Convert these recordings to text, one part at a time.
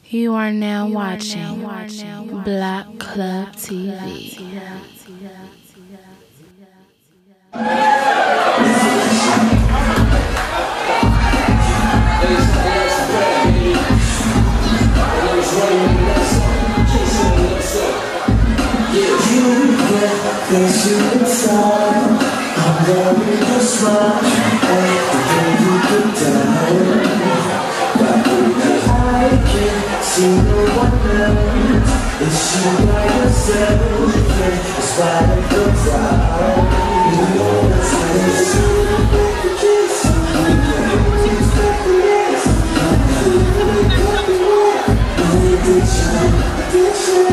You are now watching BlokClub TV. There's you inside. I'm very just much everything you put down. But I can't see no one else. It's you by yourself. It's why it goes out. You know that's how it is. You kiss. You expect the next. You addiction.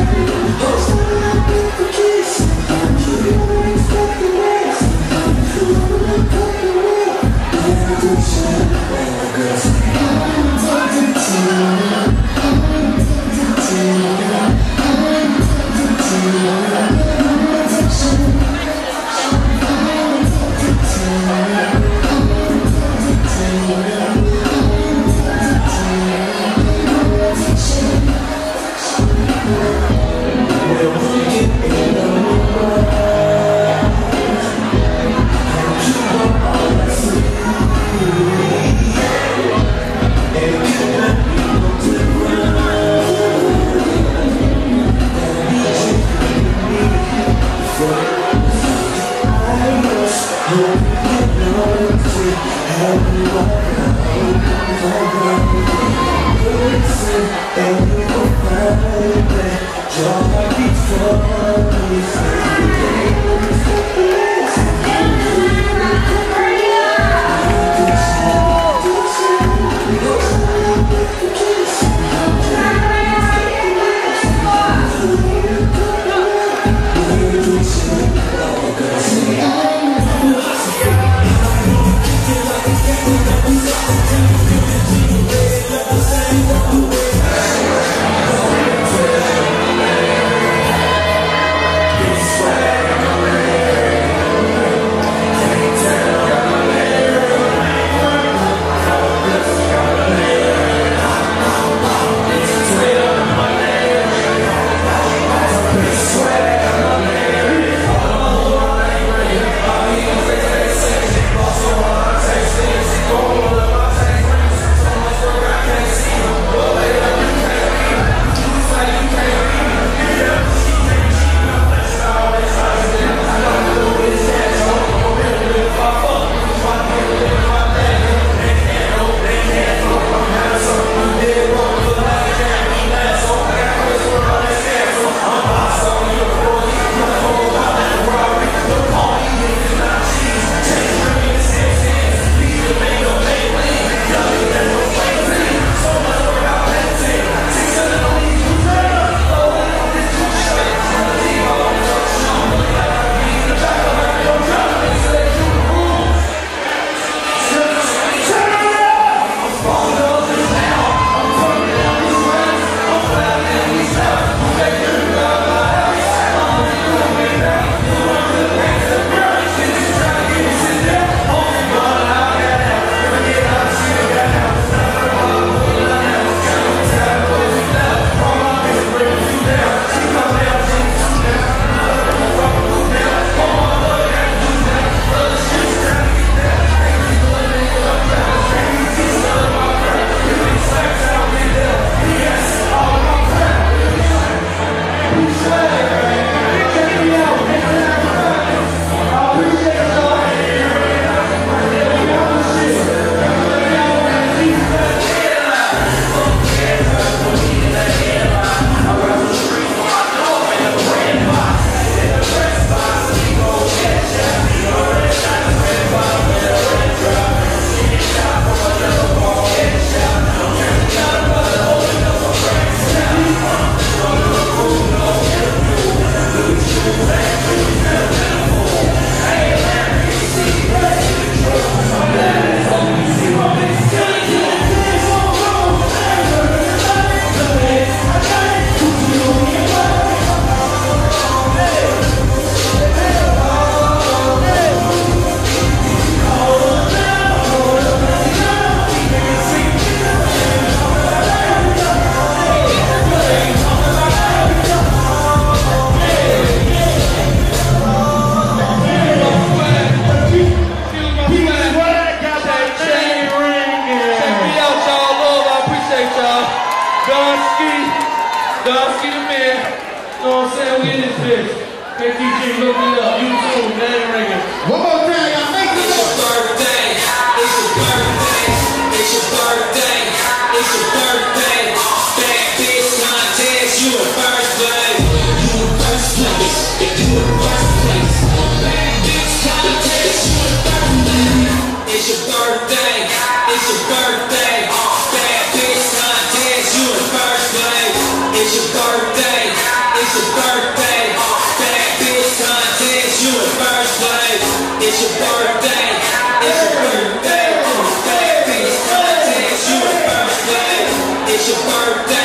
Dusky the man. You know what I'm saying? We in this bitch. Hey, DJ, look it up. YouTube, man, ringing. One more time, y'all make it up. Birthday. It's your birthday. It's your birthday. It's your birthday. Bad bitch contest. You in first place. You in first place. You in first place. Bad bitch contest. You in first place. It's your birthday. It's your birthday. Bad bitch contest. You in first place. It's your birthday. It's your birthday. Bad bitch contest. You in first place. It's your birthday. It's your birthday. Bad bitch contest. You in first place. It's your birthday.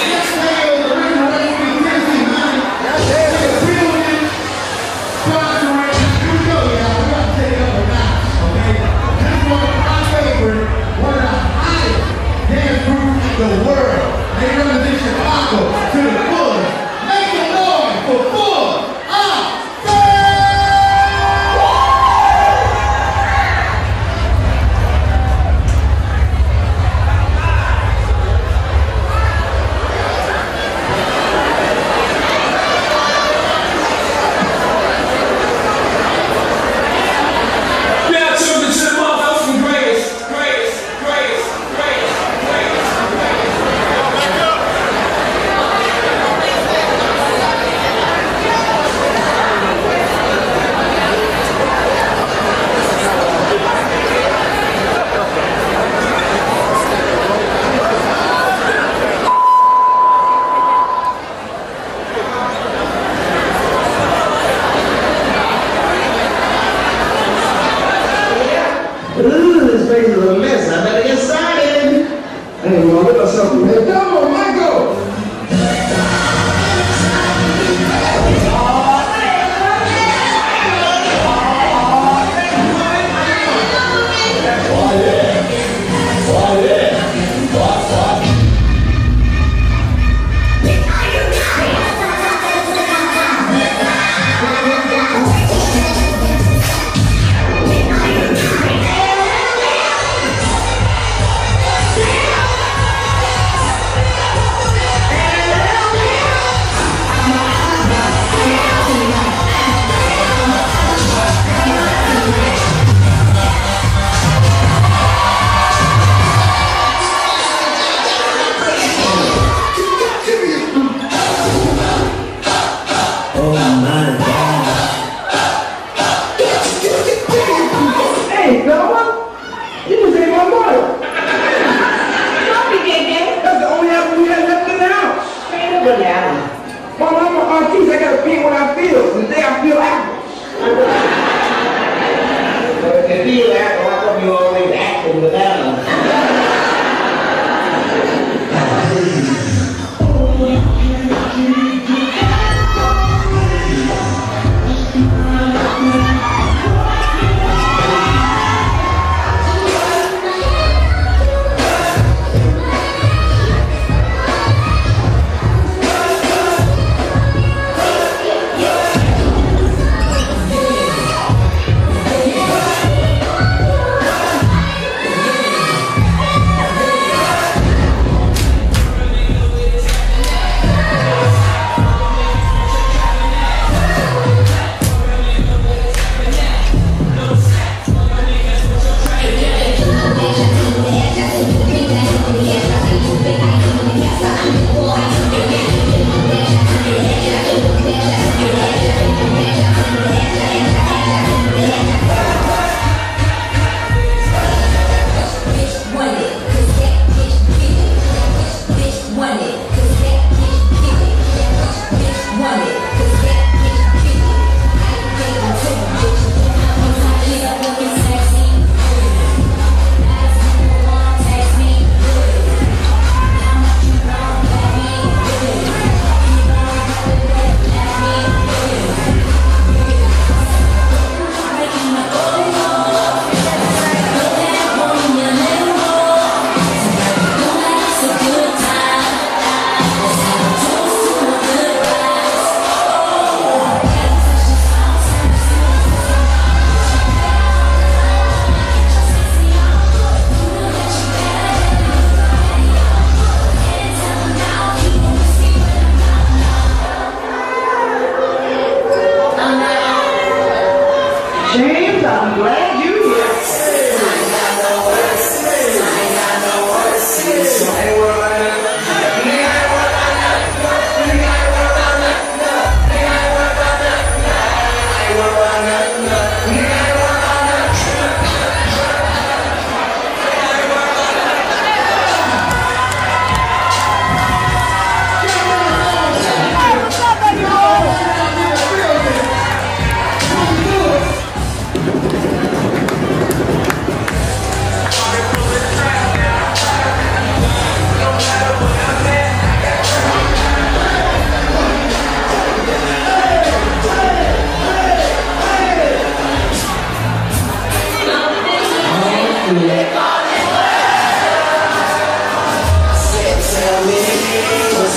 The world. They represent Chicago to the fullest.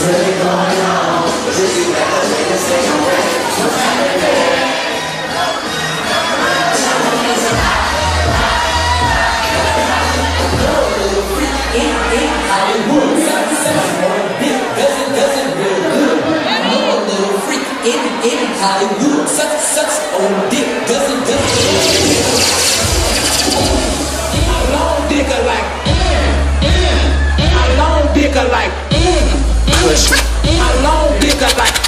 really going on? Drizzy got the latest thing on it. What's happening? In Hollywood, doesn't real good. I'm a little freak in Hollywood, such on dick doesn't real good. I long dicker like I long dicker like push. I long dicker like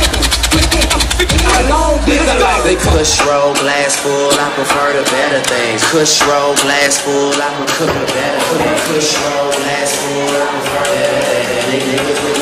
I long dicker like they push roll glass full. I prefer the better things. Push roll glass full. I prefer the better things. Push roll glass full. I prefer the better things. Niggas with